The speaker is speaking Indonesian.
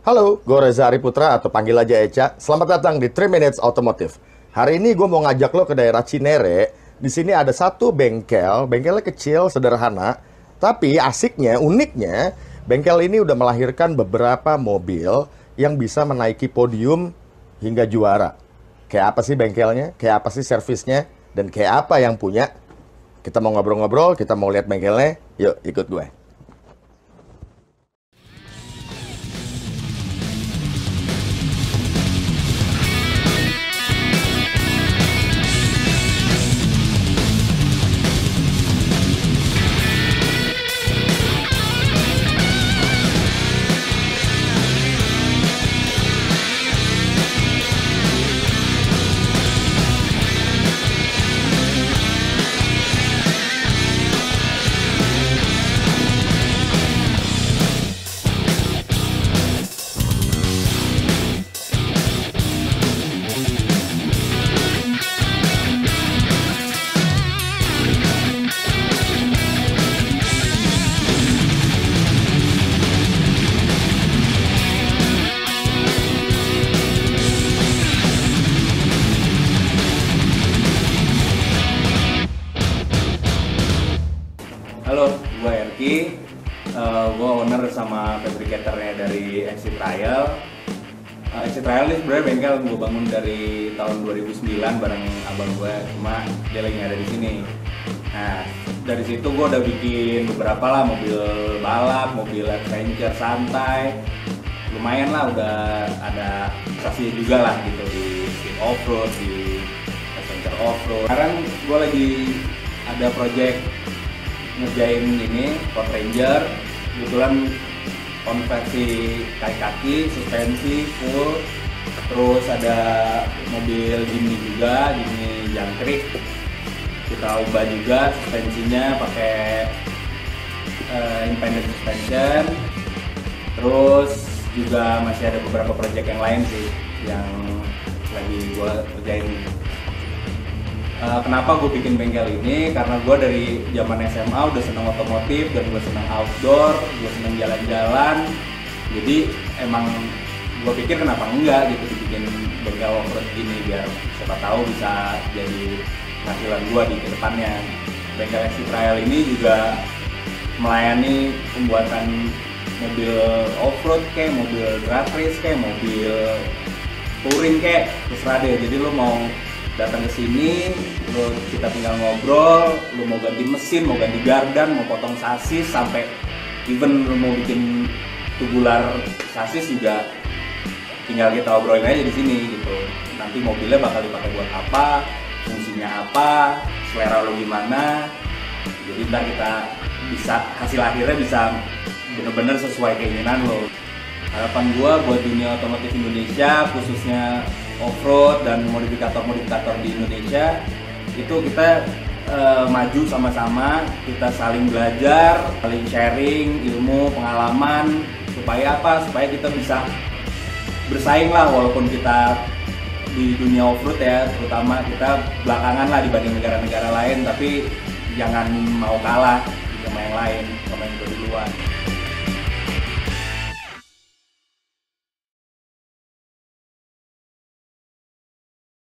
Halo, gue Reza Ariputra atau panggil aja Eca. Selamat datang di 3 Minutes Automotive. Hari ini gue mau ngajak lo ke daerah Cinere. Di sini ada satu bengkel, bengkelnya kecil, sederhana. Tapi asiknya, uniknya, bengkel ini udah melahirkan beberapa mobil yang bisa menaiki podium hingga juara. Kayak apa sih bengkelnya? Kayak apa sih servisnya? Dan kayak apa yang punya? Kita mau ngobrol-ngobrol, kita mau lihat bengkelnya. Yuk, ikut gue. Halo, gue Erki, gue owner sama fabricatornya dari Exit Trial. Exit Trial ini sebenarnya bengkel gue bangun dari tahun 2009 bareng abang gue, cuma dia lagi ada di sini. Nah, dari situ gue udah bikin beberapa lah mobil balap, mobil adventure santai. Lumayan lah, udah ada prestasi juga lah gitu di street off-road, di adventure off-road. Sekarang gue lagi ada project ngerjain ini Ford Ranger, kebetulan konversi kaki-kaki, suspensi full, terus ada mobil Jimny juga, Jimny jangkrik, kita ubah juga suspensinya pakai independent suspension, terus juga masih ada beberapa project yang lain sih yang lagi gue kerjain. Kenapa gue bikin bengkel ini? Karena gue dari zaman SMA udah seneng otomotif dan gue seneng outdoor, gue seneng jalan-jalan. Jadi emang gue pikir kenapa enggak gitu dibikin bengkel off-road gini, biar siapa tahu bisa jadi penghasilan gue di kedepannya. Bengkel Exit Trial ini juga melayani pembuatan mobil off-road kayak, mobil drag race kayak, mobil touring kayak, terserah deh. Jadi lo mau datang ke sini, kita tinggal ngobrol, lu mau ganti mesin, mau ganti gardan, mau potong sasis, sampai even lu mau bikin tubular sasis juga tinggal kita obrolin aja di sini gitu. Nanti mobilnya bakal dipakai buat apa, fungsinya apa, selera lu gimana. Jadi ntar kita bisa, hasil akhirnya bisa bener-bener sesuai keinginan lo. Harapan gua buat dunia otomotif Indonesia, khususnya off-road dan modifikator-modifikator di Indonesia, itu kita maju sama-sama, kita saling belajar, saling sharing ilmu, pengalaman, supaya apa? Supaya kita bisa bersaing lah, walaupun kita di dunia off-road ya, terutama kita belakangan lah dibanding negara-negara lain, tapi jangan mau kalah sama yang lain, sama yang duluan.